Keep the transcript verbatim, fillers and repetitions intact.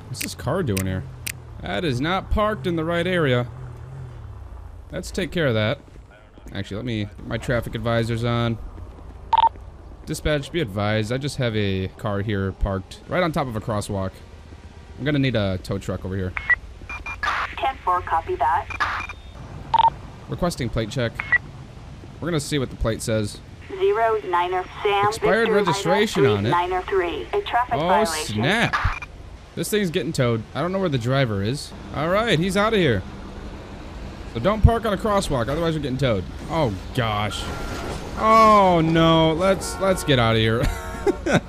What's this car doing here? That is not parked in the right area. Let's take care of that. Actually, let me get my traffic advisors on. Dispatch, be advised, I just have a car here parked right on top of a crosswalk. I'm gonna need a tow truck over here. ten four, copy that. Requesting plate check. We're gonna see what the plate says. Zero Niner Sam. Expired Victor, registration Niner, on it. Niner three. A traffic Oh, violation. snap. This thing's getting towed. I don't know where the driver is. All right, he's out of here. So don't park on a crosswalk, otherwise you're getting towed. Oh, gosh. Oh, no. Let's, let's get out of here.